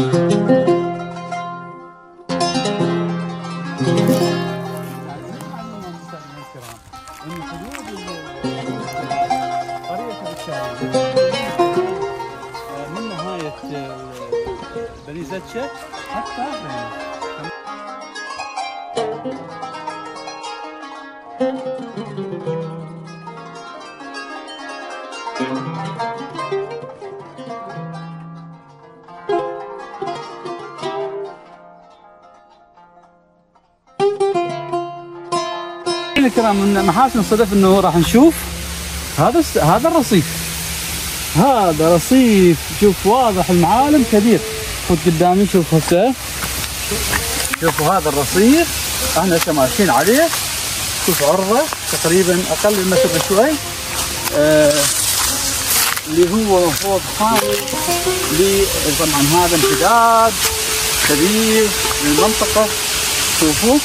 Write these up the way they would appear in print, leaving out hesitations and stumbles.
من نهاية بني زتشة حتى الكرام من محاسن الصدف انه راح نشوف هذا الرصيف. هذا رصيف، شوف واضح المعالم كبير. خذ قدامي شوف هسه، شوفوا هذا الرصيف احنا هسه ماشيين عليه. شوف عرضه تقريبا اقل من متر بشوي، اللي هو المفروض حامل طبعا هذا امتداد كبير للمنطقه. شوفوا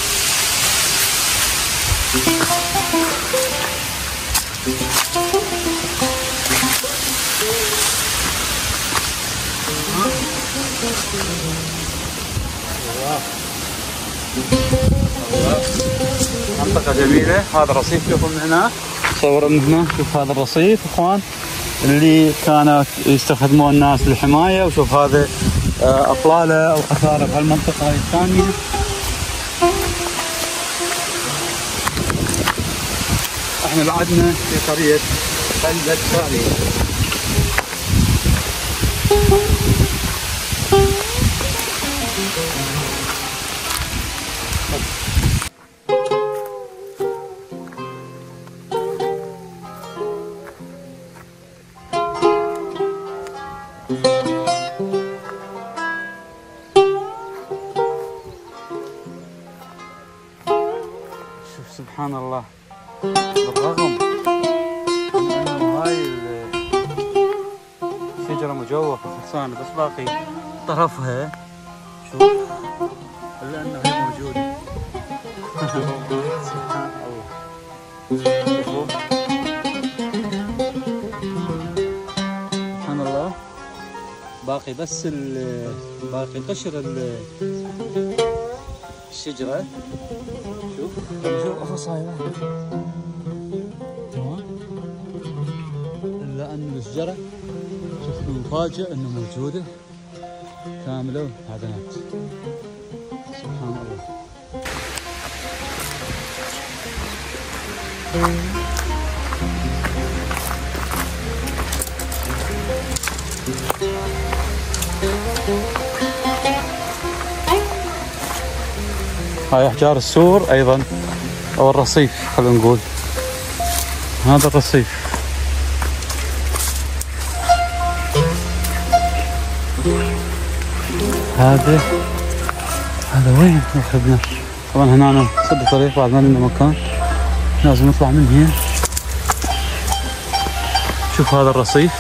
منطقة جميلة. هذا الرصيف شوفوا من هنا، صور من هنا. شوف هذا الرصيف اخوان اللي كانت يستخدموه الناس للحماية. وشوف هذا اطلاله او اثاره بهالمنطقة هاي الثانية. احنا بعدنا في قرية بلدة سارية. شوف سبحان الله، بالرغم من انه هاي الشجرة مجوفة خرسانة بس باقي طرفها شوف الا انها هي موجودة. سبحان الله. شوفوا سبحان الله، باقي بس باقي قشر الشجرة. شوف خصايا تمام، الا ان الشجرة شوف المفاجئ انه موجودة كاملة وعدنات. سبحان الله. هاي احجار السور ايضا او الرصيف، خلينا نقول هذا الرصيف. هذا وين اخذنا؟ طبعا هنا صد طريق بعد ما لنا مكان لازم نطلع من هنا. شوف هذا الرصيف،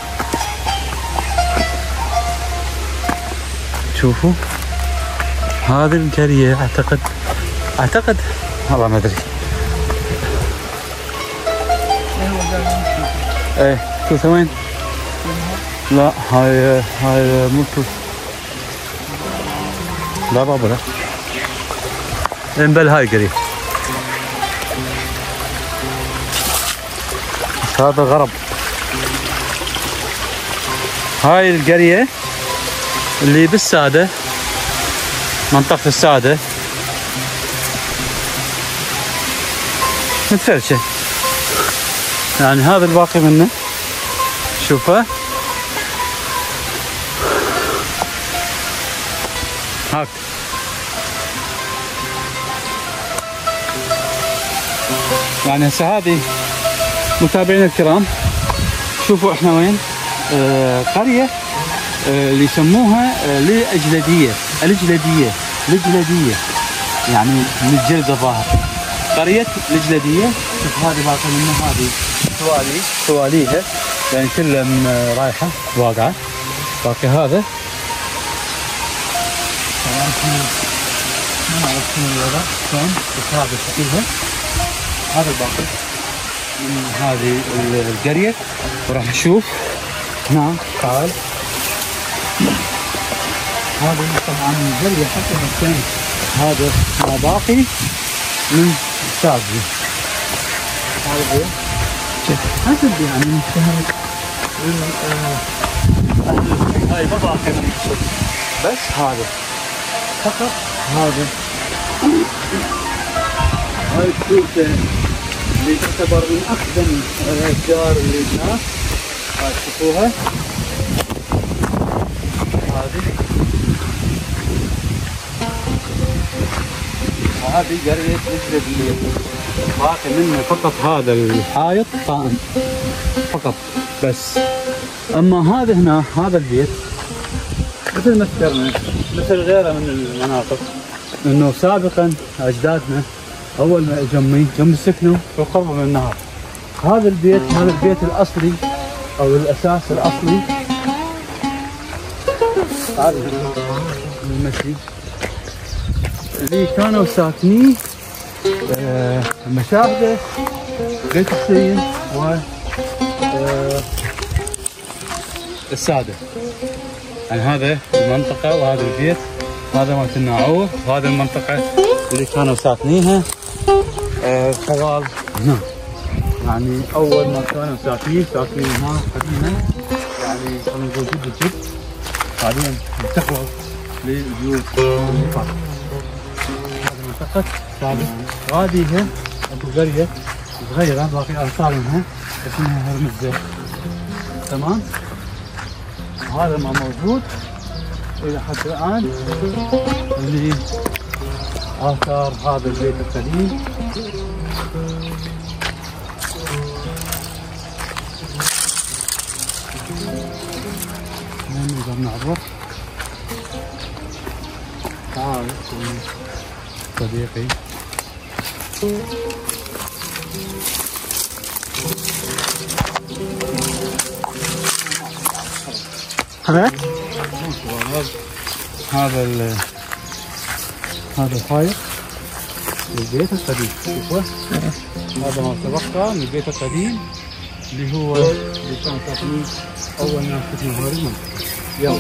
شوفوا هذه القرية اعتقد والله ما ادري. ايه توثة وين؟ لا هاي مو توثة، لا بابا لا انبل هاي قريب. هذا غرب. هاي القرية اللي بالسادة، منطقة السادة متفرشة يعني. هذا الباقي منه شوفه هاك. يعني هسه هذه متابعينا الكرام شوفوا احنا وين. قرية اللي يسموها الجلدية يعني من الجلد الظاهر. قرية الجلدية. شوف هذه باقي منها، هذه سواليها يعني كلها رايحة واقعة. باقي هذا طبعا ما نعرف شنو الوضع شلون، بس هذا شكلها. هذا الباقي من هذه القرية. وراح نشوف هنا. تعال هذا طبعا الزرقاء حتى الثاني هذا ما باقي من السابق. هذا حسب يعني هاي ما باقي من الصدق، بس هذا فقط. هذا هاي التوته اللي تعتبر من اقدم الاشجار اللي هناك، هاي تشوفوها هذه، وهذه قرية نجد اللي باقي منه فقط هذا الحائط قائم فقط بس. اما هذا هنا هذا البيت مثل ما ذكرنا مثل غيره من المناطق، انه سابقا اجدادنا اول ما جم سكنوا بالقرب من النهر. هذا البيت الاصلي او الاساس الاصلي، هذا المسجد اللي كانوا ساكنين مشاهده بيت حسين و الساده. يعني هذا المنطقه وهذا البيت، هذا مالت الناعور، وهذا المنطقه اللي كانوا ساكنيها الخوال هنا. يعني اول ما كانوا ساكنين هنا قديما، يعني كانوا نقول جد الجد، بعدين انتقلوا لبيوت النفر. هذه منطقة سابق، وهذه هي القرية صغيرة باقي آثار منها اسمها هرمزة. تمام؟ وهذا ما موجود إلى حد الآن اللي آثار هذا البيت القديم. نقدر نعبر. تعال صديقي. هذا الحائط البيت القديم، شوفوه. هذا ما تبقى من البيت القديم اللي هو اللي كان ساكنين اول ناس سكنوا هذه المنطقة. يلا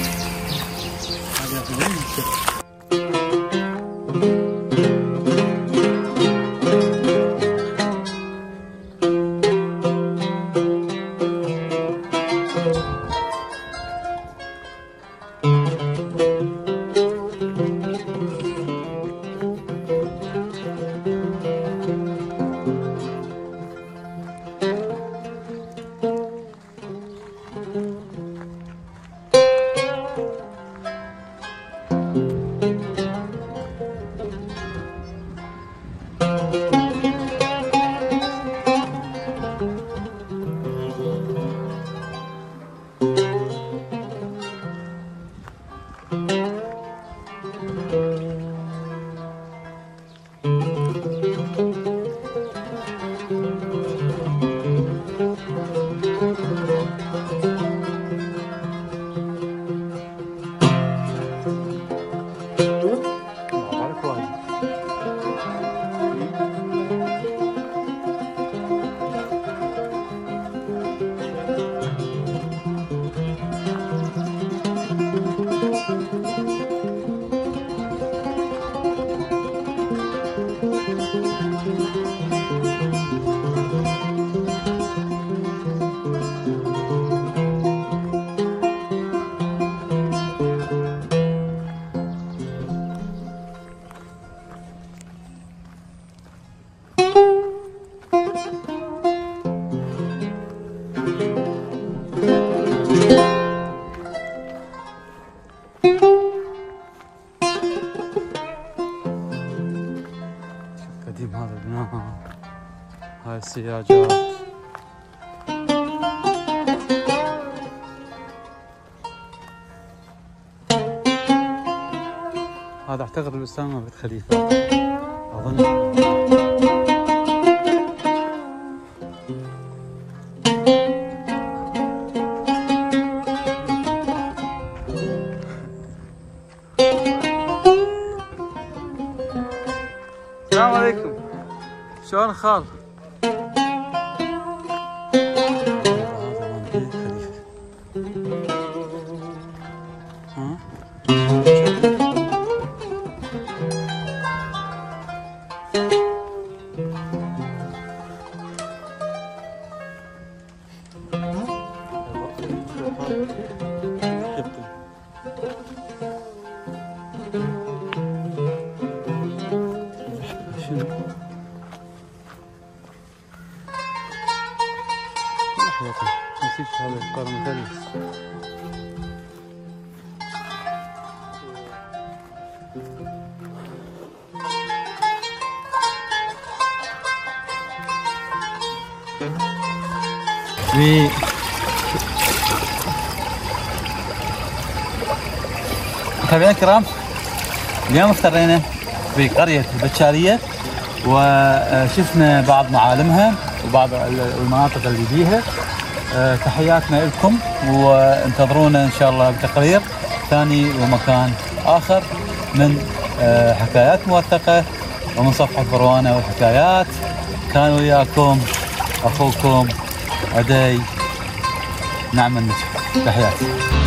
قديم هذا البناء، هاي السياجات. هذا اعتقد الاسامه بيت خليفه اظن. السلام عليكم، شلون خال؟ هذا بيت خليفه. ها؟ نسيت هذا القرن مثلث. متابعينا الكرام، اليوم افترينا في قرية البتشارية وشفنا بعض معالمها وبعض المناطق اللي فيها. تحياتنا لكم وانتظرونا ان شاء الله بتقرير ثاني ومكان اخر من حكايات موثقة ومن صفحة فروانة والحكايات. كان وياكم اخوكم عدي نعم النجم. تحياتي.